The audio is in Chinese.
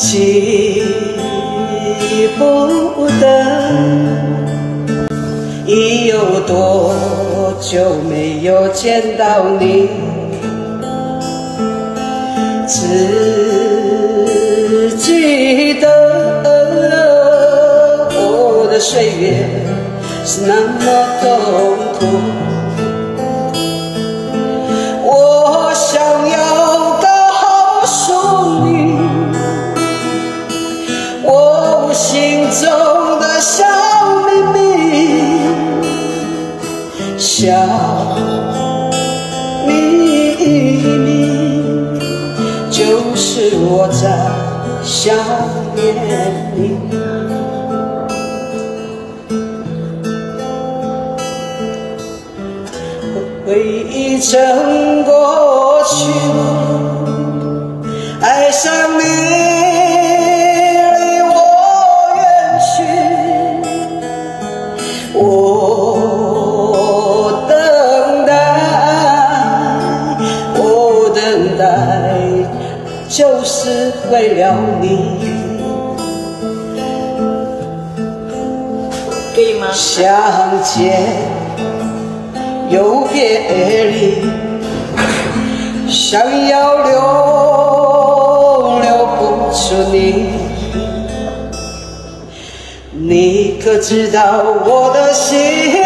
记不得已有多久没有见到你，只记得我的岁月是那么痛苦。我想要告诉你，我心中的小秘密，小秘密，就是我在想念你。回忆成过去，爱上你离我远去，我等待，我等待，就是为了你。 可以吗？ 相见又别离，想要留不住你，你可知道我的心